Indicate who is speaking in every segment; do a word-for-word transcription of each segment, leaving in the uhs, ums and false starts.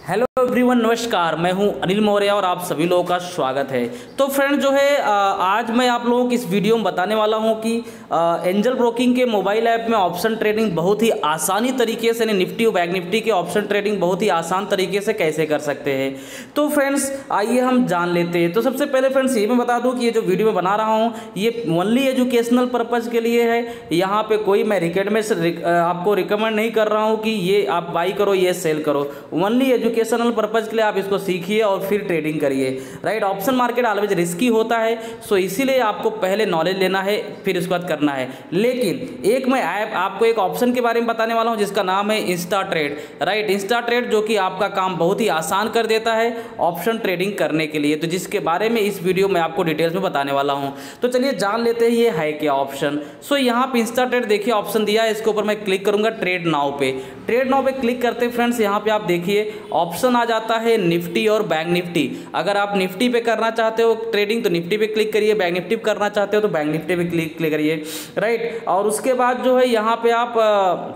Speaker 1: Hello everyone, नमस्कार। मैं हूं अनिल मौर्य और आप सभी लोगों का स्वागत है। तो फ्रेंड जो है आ, आज मैं आप लोगों को इस वीडियो में बताने वाला हूं कि एंजल ब्रोकिंग के मोबाइल ऐप में ऑप्शन ट्रेडिंग बहुत ही आसानी तरीके से, निफ्टी और बैंक निफ्टी के ऑप्शन ट्रेडिंग बहुत ही आसान तरीके से कैसे कर सकते हैं। तो फ्रेंड्स आइए हम जान लेते हैं। तो सबसे पहले फ्रेंड्स ये मैं बता दूँ कि ये जो वीडियो मैं बना रहा हूँ ये ओनली एजुकेशनल पर्पज़ के लिए है। यहाँ पर कोई मैं रिकमेंड आपको रिकमेंड नहीं कर रहा हूँ कि ये आप बाई करो, ये सेल करो। ओनली एजुकेशनल पर्पज के लिए आप इसको सीखिए और फिर ट्रेडिंग करिए। Right, option market always risky होता है, सो इसीलिए आपको पहले नॉलेज लेना है, फिर उसके बाद करना है। लेकिन एक मैं ऐप आपको एक ऑप्शन के बारे में बताने वाला हूं जिसका नाम है Insta Trade. Right, Insta Trade जो कि आपका काम बहुत ही आसान कर देता है ऑप्शन ट्रेडिंग करने के लिए, तो जिसके बारे में इस वीडियो में आपको डिटेल्स में बताने वाला हूँ। तो चलिए जान लेते हैं ये है क्या ऑप्शन। सो यहाँ पे इंस्टा ट्रेड देखिए ऑप्शन दिया है, इसके ऊपर मैं क्लिक करूँगा ट्रेड नाउ पे। ट्रेड नाउ पे क्लिक करते फ्रेंड्स यहाँ पे आप देखिए ऑप्शन आ जाता है निफ्टी और बैंक निफ्टी। अगर आप निफ्टी पे करना चाहते हो ट्रेडिंग तो निफ्टी पे क्लिक करिए, बैंक निफ्टी पे करना चाहते हो तो बैंक निफ्टी पे क्लिक क्लिक करिए। राइट, और उसके बाद जो है यहाँ पे आप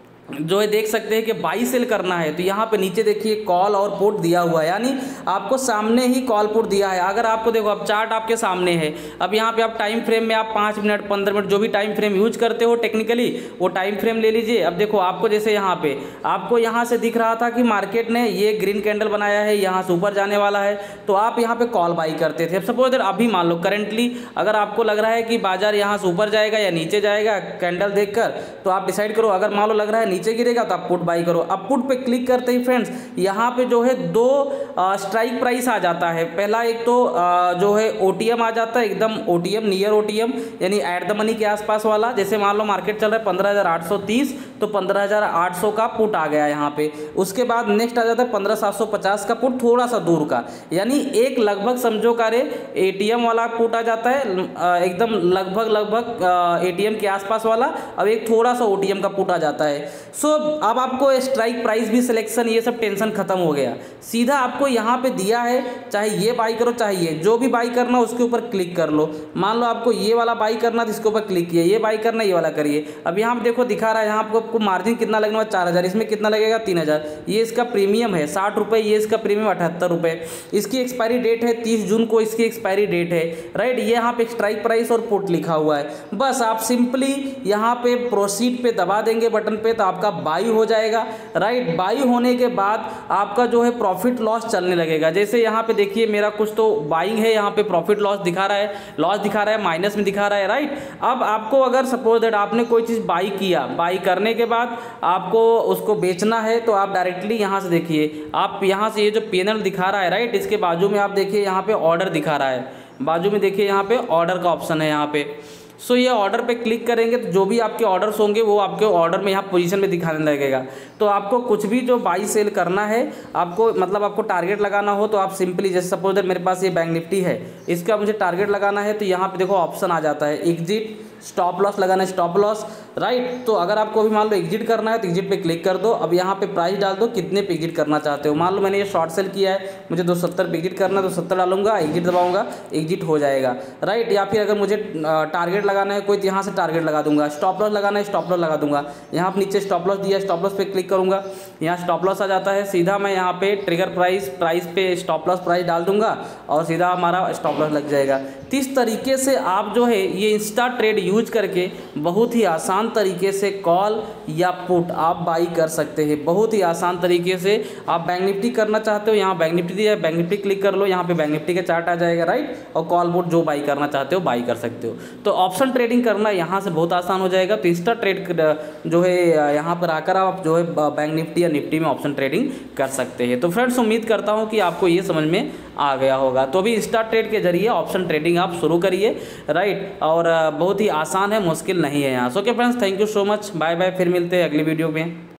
Speaker 1: जो है देख सकते हैं कि बाई सेल करना है तो यहाँ पे नीचे देखिए कॉल और पुट दिया हुआ है, यानी आपको सामने ही कॉल पुट दिया है। अगर आपको देखो अब चार्ट आपके सामने है, अब यहाँ पे आप टाइम फ्रेम में आप पाँच मिनट पंद्रह मिनट जो भी टाइम फ्रेम यूज करते हो टेक्निकली वो टाइम फ्रेम ले लीजिए। अब देखो आपको जैसे यहाँ पे आपको यहाँ से दिख रहा था कि मार्केट ने ये ग्रीन कैंडल बनाया है, यहाँ से ऊपर जाने वाला है, तो आप यहाँ पे कॉल बाई करते थे। अब सपोज अभी मान लो करेंटली अगर आपको लग रहा है कि बाजार यहाँ से ऊपर जाएगा या नीचे जाएगा कैंडल देखकर, तो आप डिसाइड करो। अगर मान लो लग रहा है नीचे गिरेगा तो आप पुट बाई करो। अब पुट पे क्लिक करते ही फ्रेंड्स यहाँ पे जो है दो स्ट्राइक प्राइस आ जाता है। पहला एक तो आ, जो है ओटीएम आ जाता है, एकदम ओटीएम नियर ओटीएम यानी एट द मनी के आसपास वाला। जैसे मान लो मार्केट चल रहा है पंद्रह हज़ार आठ सौ तीस तो पंद्रह हज़ार आठ सौ का पुट आ गया यहाँ पे। उसके बाद नेक्स्ट आ जाता है पंद्रह सात सौ पचास का पुट, थोड़ा सा दूर का, यानी एक लगभग समझो कारे एटीएम वाला पुट आ जाता है, एकदम लगभग लगभग एटीएम के आसपास वाला। अब एक थोड़ा सा ओटीएम का पुट आ जाता है। सो अब आपको स्ट्राइक प्राइस भी सिलेक्शन ये सब टेंशन खत्म हो गया। सीधा आपको यहाँ पे दिया है, चाहे ये बाई करो चाहे ये, जो भी बाई करना उसके ऊपर क्लिक कर लो। मान लो आपको ये वाला बाई करना तो इसके ऊपर क्लिक किया, ये बाई करना ये वाला करिए। अब यहाँ पे देखो दिखा रहा है यहाँ आपको आपको मार्जिन कितना लगने वाला चार हज़ार, इसमें कितना लगेगा तीन हज़ार। ये इसका प्रीमियम है साठ रुपये, ये इसका प्रीमियम अठहत्तर रुपये। इसकी एक्सपायरी डेट है तीस जून को, इसकी एक्सपायरी डेट है। राइट, ये यहाँ पे स्ट्राइक प्राइस और पुट लिखा हुआ है। बस आप सिंपली यहाँ पे प्रोसीड पे दबा देंगे बटन पे तो आपका बाई हो जाएगा। राइट, बाई होने के बाद आपका जो है प्रॉफिट लॉस चलने लगेगा। जैसे यहाँ पे देखिए मेरा कुछ तो बाइंग है, यहाँ पे प्रॉफिट लॉस दिखा रहा है, लॉस दिखा रहा है, माइनस में दिखा रहा है। राइट, अब आपको अगर सपोज दैट आपने कोई चीज़ बाई किया, बाई करने के बाद आपको उसको बेचना है तो आप डायरेक्टली यहाँ से देखिए, आप यहाँ से ये जो पैनल दिखा रहा है राइट, इसके बाजू में आप देखिए यहाँ पे ऑर्डर दिखा रहा है, बाजू में देखिए यहाँ पे ऑर्डर का ऑप्शन है यहाँ पे। सो so, ये ऑर्डर पे क्लिक करेंगे तो जो भी आपके ऑर्डर्स होंगे वो आपके ऑर्डर में यहाँ पोजीशन में दिखाने लगेगा। तो आपको कुछ भी जो बाई सेल करना है, आपको मतलब आपको टारगेट लगाना हो तो आप सिंपली जैसे सपोज दैट मेरे पास ये बैंक निफ्टी है, इसका मुझे टारगेट लगाना है तो यहाँ पे देखो ऑप्शन आ जाता है एग्जिट, स्टॉप लॉस लगाना है, स्टॉप लॉस। राइट, तो अगर आपको अभी मान लो एग्जिट करना है तो एग्जिट पे क्लिक कर दो। अब यहाँ पे प्राइस डाल दो कितने पे एग्जिट करना चाहते हो। मान लो मैंने ये शॉर्ट सेल किया है, मुझे दो सत्तर पे एग्जिट करना है तो सत्तर डालूंगा, एग्जिट दबाऊंगा, एग्जिट हो जाएगा। राइट, या फिर अगर मुझे टारगेट लगाना है कोई तो यहाँ से टारगेट लगा दूंगा, स्टॉप लॉस लगाना है स्टॉप लॉस लगा दूंगा। यहाँ पर नीचे स्टॉप लॉस दिया, स्टॉप लॉस पे क्लिक करूँगा, यहाँ स्टॉप लॉस आ जाता है। सीधा मैं यहाँ पे ट्रिगर प्राइस प्राइस पे स्टॉप लॉस प्राइस डाल दूंगा और सीधा हमारा स्टॉप लॉस लग जाएगा। तो इस तरीके से आप जो है ये इंस्टा ट्रेड यूज करके बहुत ही आसान तरीके से कॉल या पुट आप बाई कर सकते हैं। बहुत ही आसान तरीके से आप बैंक निफ्टी करना चाहते हो, यहाँ बैंक निफ्टी दिया है, बैंक निफ्टी क्लिक कर लो, यहाँ पे बैंक निफ्टी का चार्ट आ जाएगा। राइट, और कॉल पुट जो बाई करना चाहते हो बाई कर सकते हो। तो ऑप्शन ट्रेडिंग करना यहाँ से बहुत आसान हो जाएगा। तो इंस्टा ट्रेड जो है यहाँ पर आकर आप जो है बैंक निफ्टी या निफ्टी में ऑप्शन ट्रेडिंग कर सकते हैं। तो फ्रेंड्स उम्मीद करता हूँ कि आपको ये समझ में आ गया होगा। तो अभी इंस्टा ट्रेड के जरिए ऑप्शन ट्रेडिंग आप शुरू करिए। राइट, और बहुत ही आसान है, मुश्किल नहीं है यहाँ। So okay friends, thank you so much, bye bye, फिर मिलते हैं अगली वीडियो में।